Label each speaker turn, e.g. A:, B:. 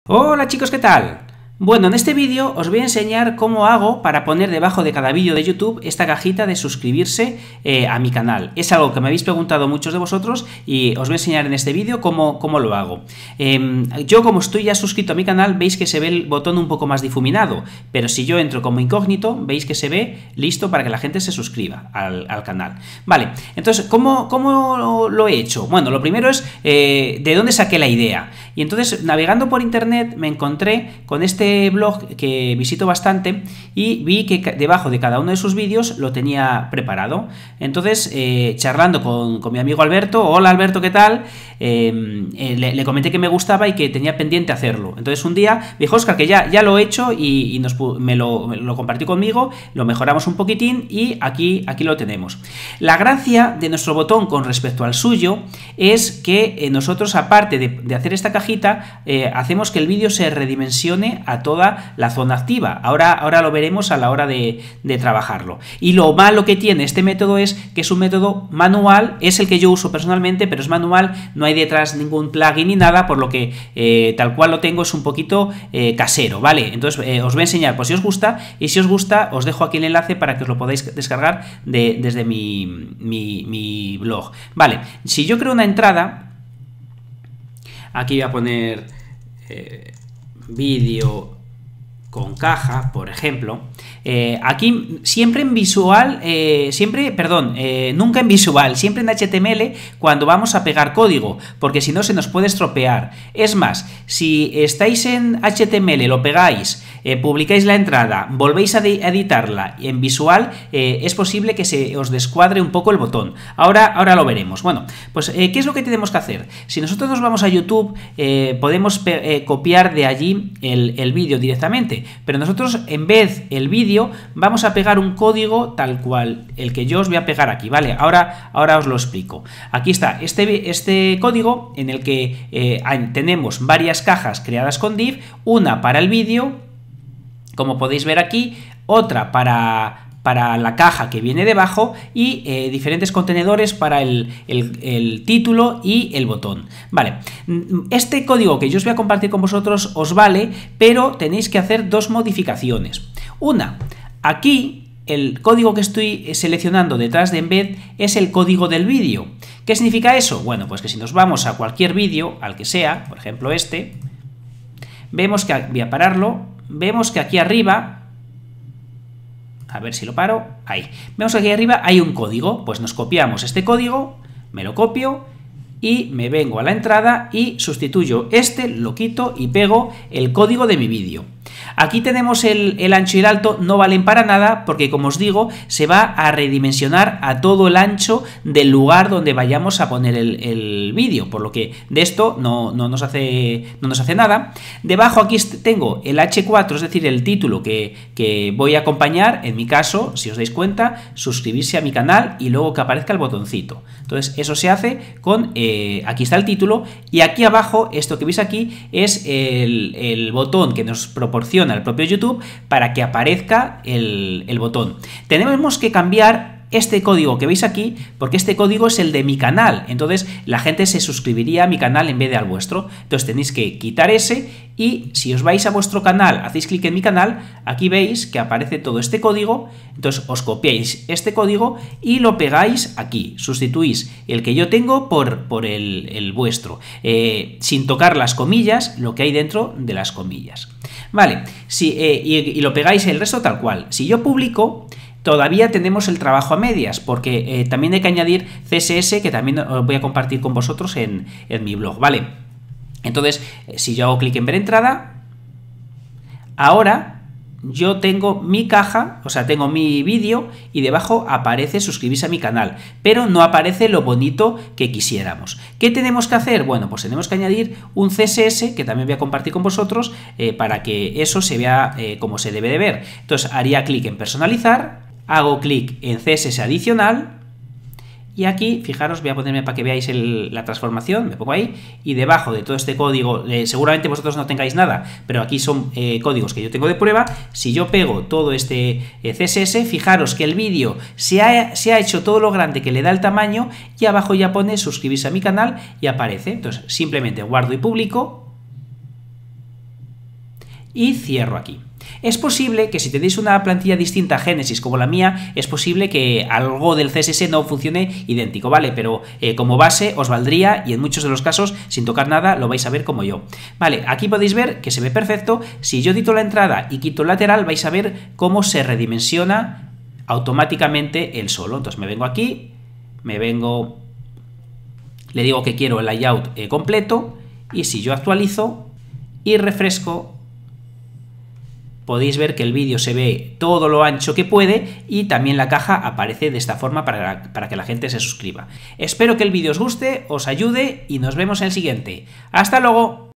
A: Hola chicos, ¿qué tal? Bueno, en este vídeo os voy a enseñar cómo hago para poner debajo de cada vídeo de YouTube esta cajita de suscribirse a mi canal. Es algo que me habéis preguntado muchos de vosotros y os voy a enseñar en este vídeo cómo lo hago. Yo, como estoy ya suscrito a mi canal, veis que se ve el botón un poco más difuminado, pero si yo entro como incógnito, veis que se ve listo para que la gente se suscriba al canal. Vale, entonces, ¿cómo lo he hecho? Bueno, lo primero es de dónde saqué la idea. Y entonces, navegando por internet, me encontré con este blog que visito bastante y vi que debajo de cada uno de sus vídeos lo tenía preparado. Entonces, charlando con mi amigo Alberto, hola Alberto, ¿qué tal? Le comenté que me gustaba y que tenía pendiente hacerlo. Entonces un día me dijo, Óscar, que ya lo he hecho y me lo compartió conmigo, lo mejoramos un poquitín y aquí lo tenemos. La gracia de nuestro botón con respecto al suyo es que nosotros, aparte de hacer esta cajita, hacemos que el vídeo se redimensione a toda la zona activa. Ahora lo veremos a la hora de trabajarlo. Y lo malo que tiene este método es que es un método manual, es el que yo uso personalmente, pero es manual, no hay detrás ningún plugin ni nada, por lo que tal cual lo tengo es un poquito casero, ¿vale? Entonces os voy a enseñar por si os gusta, y si os gusta os dejo aquí el enlace para que os lo podáis descargar desde mi blog. Vale, si yo creo una entrada, aquí voy a poner vídeo con caja, por ejemplo. Aquí siempre en visual, nunca en visual, siempre en HTML cuando vamos a pegar código, porque si no se nos puede estropear. Es más, si estáis en HTML, lo pegáis, publicáis la entrada, volvéis a editarla en visual, es posible que se os descuadre un poco el botón. Ahora lo veremos. Bueno, pues ¿qué es lo que tenemos que hacer? Si nosotros nos vamos a YouTube, podemos copiar de allí el vídeo directamente, pero nosotros, en vez el vídeo, vamos a pegar un código tal cual el que yo os voy a pegar aquí, ¿vale? Ahora os lo explico. Aquí está este código en el que tenemos varias cajas creadas con div, una para el vídeo, como podéis ver aquí, otra para la caja que viene debajo y diferentes contenedores para el título y el botón. Vale, este código que yo os voy a compartir con vosotros os vale, pero tenéis que hacer dos modificaciones. Una, aquí el código que estoy seleccionando detrás de embed es el código del vídeo. ¿Qué significa eso? Bueno, pues que si nos vamos a cualquier vídeo, al que sea, por ejemplo este, vemos que, voy a pararlo, vemos que aquí arriba, a ver si lo paro, ahí, vemos que aquí arriba hay un código, pues nos copiamos este código, me lo copio y me vengo a la entrada y sustituyo lo quito y pego el código de mi vídeo. Aquí tenemos el ancho y el alto, no valen para nada porque, como os digo, se va a redimensionar a todo el ancho del lugar donde vayamos a poner el vídeo, por lo que de esto no nos hace nada. Debajo aquí tengo el H4, es decir, el título que voy a acompañar, en mi caso, si os dais cuenta, suscribirse a mi canal y luego que aparezca el botoncito. Entonces eso se hace con, aquí está el título y aquí abajo, esto que veis aquí, es el botón que nos proporciona el propio YouTube para que aparezca el botón. Tenemos que cambiar este código que veis aquí, porque este código es el de mi canal, entonces la gente se suscribiría a mi canal en vez de al vuestro. Entonces tenéis que quitar ese y si os vais a vuestro canal, hacéis clic en mi canal, aquí veis que aparece todo este código, entonces os copiáis este código y lo pegáis aquí, sustituís el que yo tengo por el vuestro, sin tocar las comillas, lo que hay dentro de las comillas. Vale, y lo pegáis el resto tal cual. Si yo publico, todavía tenemos el trabajo a medias, porque también hay que añadir CSS, que también os voy a compartir con vosotros en mi blog, ¿vale? Entonces, si yo hago clic en ver entrada, ahora yo tengo mi caja, o sea, tengo mi vídeo y debajo aparece suscribirse a mi canal, pero no aparece lo bonito que quisiéramos. ¿Qué tenemos que hacer? Bueno, pues tenemos que añadir un CSS, que también voy a compartir con vosotros, para que eso se vea como se debe de ver. Entonces, haría clic en personalizar, hago clic en CSS adicional y aquí, fijaros, voy a ponerme para que veáis la transformación, me pongo ahí y debajo de todo este código, seguramente vosotros no tengáis nada, pero aquí son códigos que yo tengo de prueba. Si yo pego todo este CSS, fijaros que el vídeo se ha hecho todo lo grande que le da el tamaño y abajo ya pone suscribirse a mi canal y aparece. Entonces simplemente guardo y publico. y cierro aquí. Es posible que si tenéis una plantilla distinta a Genesis como la mía, es posible que algo del CSS no funcione idéntico, ¿vale? Pero como base os valdría y en muchos de los casos, sin tocar nada, lo vais a ver como yo. Vale, aquí podéis ver que se ve perfecto. Si yo edito la entrada y quito el lateral, vais a ver cómo se redimensiona automáticamente el solo. Entonces me vengo aquí, le digo que quiero el layout completo y si yo actualizo y refresco, podéis ver que el vídeo se ve todo lo ancho que puede y también la caja aparece de esta forma para que la gente se suscriba. Espero que el vídeo os guste, os ayude y nos vemos en el siguiente. ¡Hasta luego!